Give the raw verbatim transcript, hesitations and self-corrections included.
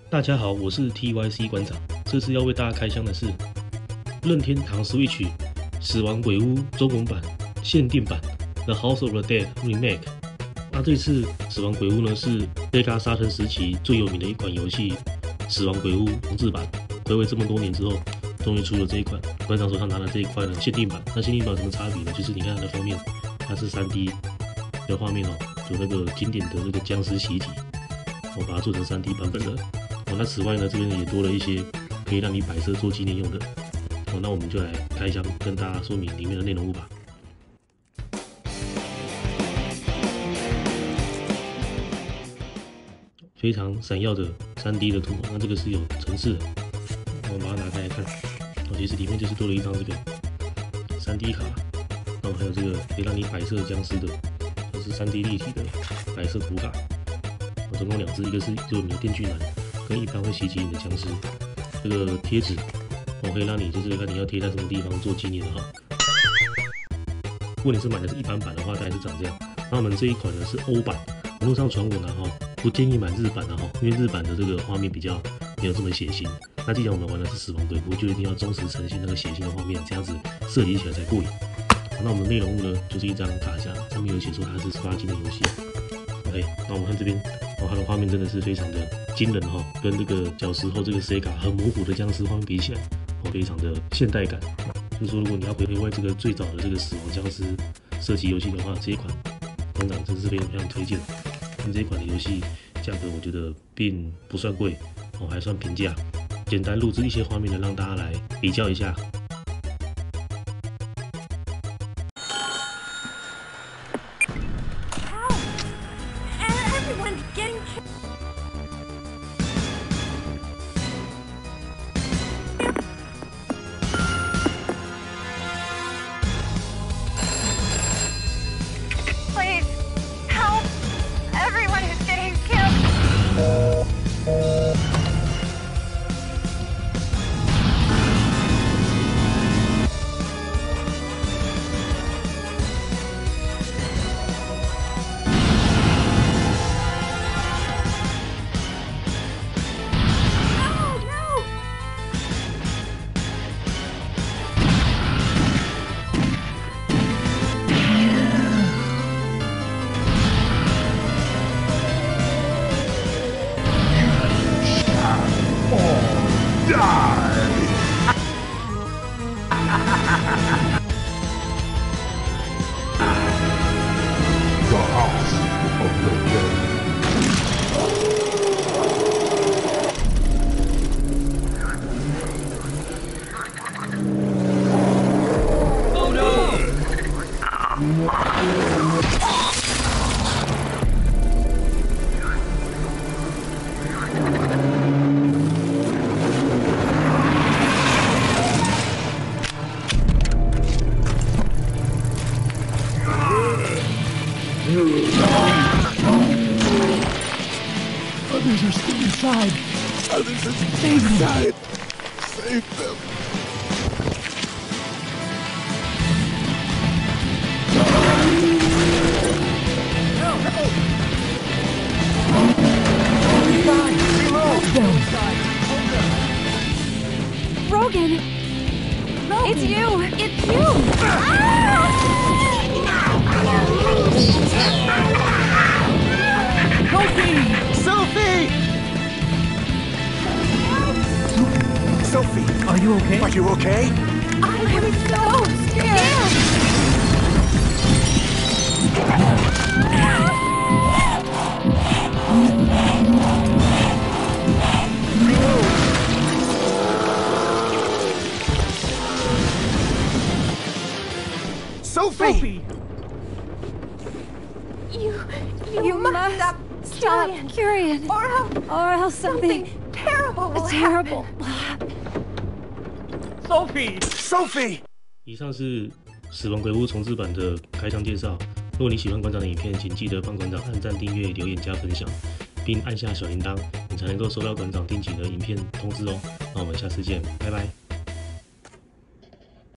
大家好，我是 T Y C 馆长。这次要为大家开箱的是任天堂 Switch 死亡鬼屋中文版限定版 The House of the Dead Remake。那这次死亡鬼屋呢是 Sega 沙腾时期最有名的一款游戏，死亡鬼屋重制版。暌违这么多年之后，终于出了这一款。馆长手上拿的这一块呢限定版。那限定版有什么差别呢？就是你看它的封面，它是 三 D 的画面哦，有那个经典的那个僵尸习体，我把它做成 三 D 版本的。哦，那此外呢，这边也多了一些可以让你摆设做纪念用的。哦，那我们就来开箱，跟大家说明里面的内容物吧。非常闪耀的 三 D 的图，那这个是有层次的。我们把它拿开来看，哦，其实里面就是多了一张这个 三 D 卡，然后还有这个可以让你摆设僵尸的，这是 三 D 立体的摆设图卡。哦，总共两只，一个是最有名的电锯男，跟一般会袭击你的僵尸。这个贴纸，我可以让你就是看你要贴在什么地方做纪念的哈。如果你是买的是一般版的话，大概是长这样。那我们这一款呢是欧版，网络上传闻啊哈，不建议买日版的哈，因为日版的这个画面比较没有这么血腥。那既然我们玩的是死亡鬼屋，就一定要忠实呈现那个血腥的画面，这样子设计起来才过瘾。好，那我们的内容物呢，就是一张卡夹，上面有写说它是十八禁的游戏。OK， 那我们看这边，哦，它的画面真的是非常的惊人哈，跟这个小时候这个 Sega 很模糊的僵尸画面比起来，哦，非常的现代感。就是说，如果你要回味这个最早的这个死亡僵尸射击游戏的话，这一款馆长真是非常非常推荐。但这一款的游戏价格我觉得并不算贵，哦，还算平价。简单录制一些画面呢，让大家来比较一下。 Please help everyone who's getting killed. The House of the Dead. Oh no! Others are still inside. Others are still inside. Save them. Rogan! It's you! It's you! Sophie! Sophie, Are you okay? are you okay? I am so scared! Sophie! Sophie! You, you, you must stop, stop Curian, or else, or else something, something terrible will terrible will happen. Sophie! Sophie! 以上是死亡鬼屋重置版的开箱介绍。如果你喜欢馆长的影片，请记得帮馆长按赞、订阅、留言、加分享，并按下小铃铛，你才能够收到馆长定期的影片通知哦。那我们下次见，拜拜。